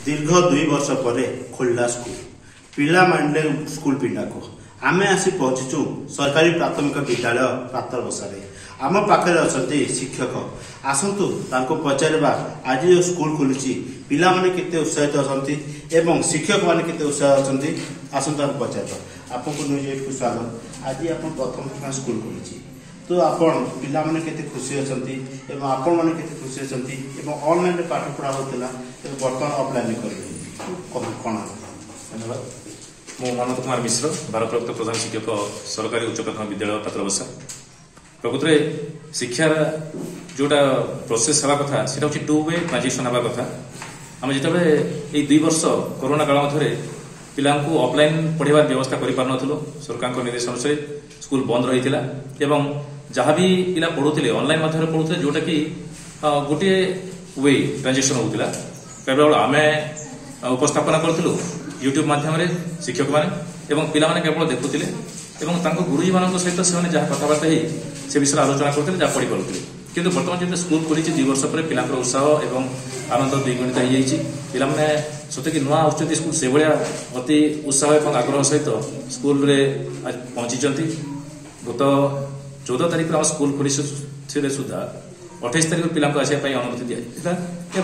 दीर्घ 2 वर्ष पर खोलला स्कूल पिला मानले स्कूल पिंडा को आमे आसी पहुंचीचु सरकारी प्राथमिक विद्यालय प्रातर बसारे आम पाखे अच्छा शिक्षक आसतु पचारा आज जो स्कूल खोली पिला माने केते उत्साहित अच्छा शिक्षक माने केते उत्साह अच्छा आसतु पचार आपको न्यूज स्वागत आज आप प्रथम स्कूल खोली तो आपण पिला माने केते खुशी अछंती एवं आपण माने केते खुशी अछंती एवं ऑनलाइन रे पाठ पढ़ा होतला तो वर्तमान ऑफलाइन करबे कोन धन्यवाद मो मनोज कुमार मिश्र भारप्राप्त प्रधान शिक्षक सरकारी उच्च प्राथमिक विद्यालय पात्रबसा प्रकृत में शिक्षार जोटा प्रोसेस हवा कथा सेटा होची 2 वे ट्रांजिशन हवा कथा हम जिते ये 2 वर्ष कोरोना काल मध्य पिला ऑफलाइन पढ़ार व्यवस्था कर पारनथलो सरकार निर्देश अनुसार स्कूल बंद रही एवं जहाँ भी पिला पढ़ुले ऑनलाइन माध्यम पढ़ुले जोटा कि गोटे वे ट्रांजेक्शन होता केवल आम उपस्थापना करूँ यूट्यूब माध्यम शिक्षक मैंने पिला माने केवल देखुले गुरुजी मान सहित से जहाँ कथबार्ता से विषय आलोचना करते जहाँ पढ़ी पारे किंतु बर्तमान जो स्कूल खोली 2 वर्ष पर पिला उत्साह और आनंद द्विगुणित हो जाए पे सत्य कि नुआ आसुच्च स्कूल से भाया अति उत्साह और आग्रह सहित स्कूल रे आज पहुंची गत 14 तारीख में स्कूल खोली सुधा 28 तारीख पिला आसापी अनुमति दिया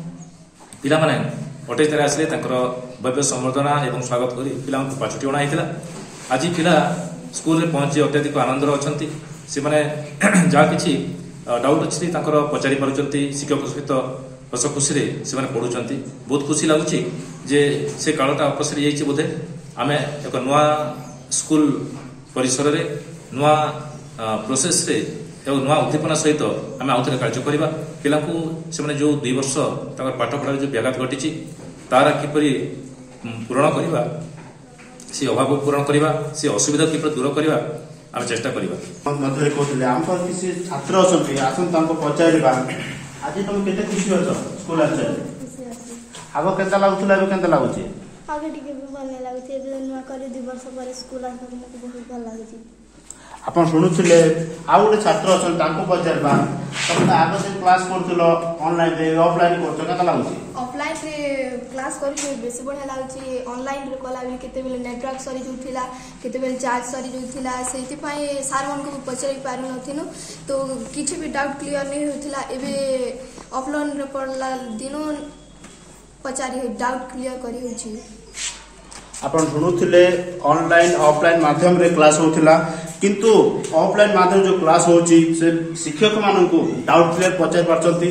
पिला 28 तारीख आसिले भव्य संवर्धना और स्वागत कर पिला पाछुटी अणा होता आज पिला स्कूल में पहुंची अत्याधिक आनंद अच्छा से मैंने जहाँ कि डाउट अच्छी पचारि पार्टी शिक्षक सहित हस खुशी से पढ़ुंट बहुत खुशी लगुच जे से कालटा अपसरी जाइए बोधे आम एक नुआ स्कूल परिसर रे नुआ प्रोसेस रे एवं नुआ उद्दीपना सहित आम आउ थे कार्य करवा पिला से जो 2 वर्ष पाठ पढ़ार जो व्याघात घटी तार किपर पूरण करवा से अभाव पूरण करवा से असुविधा किपर दूर करवा आम चेष्टा करवा किसी छात्र अच्छा पचारा आज तुम केते खुशी अछ स्कूल आछ आगो केता लागुतला अब केता लागुची आगे टिके भी भल लागुची जे नुआ करे 2 वर्ष पर स्कूल आछ मते बहुत भल लागुची आपण सुनुथिले आ गोटे छात्र अछन तांको पचारबा तुम आगो से क्लास करथलो ऑनलाइन रे ऑफलाइन करथो केता लागुची ऑफलाइन रे क्लास करी बेसी बढ़िया लागुची ऑनलाइन रे कला भी केते बेले नेटवर्क सरी जुथिला केते बेले चार्ज सरी जुथिला सेति पई सर मन को पचारि पारु नथिनु तो किछि भी डाउट क्लियर नहीं होथिला एबे ऑफलाइन रे पढ़ला दिनो पचारि डाउट क्लियर करी होछि आपण सुनुथिले ऑनलाइन ऑफलाइन माध्यम रे क्लास होथिला किंतु ऑफलाइन माध्यम जो क्लास होछि से शिक्षक माननकु डाउट क्लियर पचारि पारचंती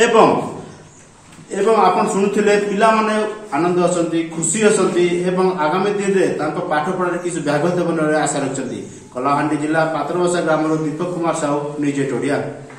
एवं आपण सुनुथिले पिला माने आनंद असंती खुशी असंती एवं आगामी दिन रे तांको पाठ पढ़ारे किछ व्याघात बनरे आशा रखचंती कलाहांडी जिला पात्रबसा ग्राम रो दीपक कुमार साहू निजे टोडिया।